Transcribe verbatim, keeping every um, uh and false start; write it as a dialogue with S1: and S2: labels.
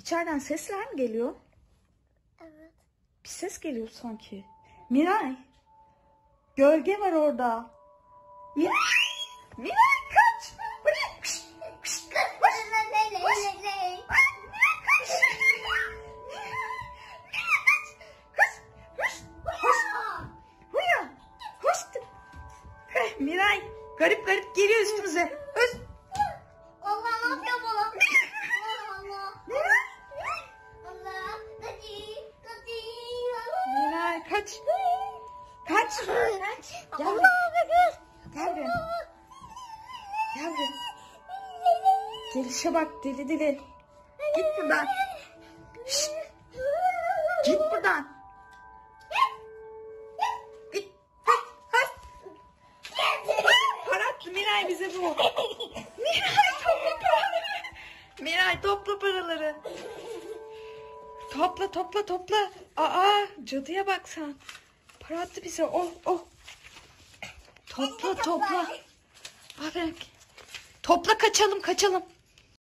S1: İçeriden sesler mi geliyor?
S2: Evet.
S1: Bir ses geliyor sanki. Miray. Gölge var orada. Miray. Miray kaç. Bırak. Kış, kış, koş. Koş. Miray, garip garip geliyor üstümüze. Öz.
S2: Allah ne yapıyor bana? Allah Allah. Allah. Hadi. Hadi.
S1: Miray kaç. Kaç. Kaç. Gel.
S2: Allah Allah.
S1: Gel buraya. Gel buraya. Gelişe bak deli deli. Git buradan. Şşt. Git buradan. Git. Para attı Miray bize bu. Miray topla paraları. Miray topla paraları. Topla topla topla. Aa cadıya bak sen. Para attı bize. Oh oh. Topla topla. Bak. Topla kaçalım kaçalım.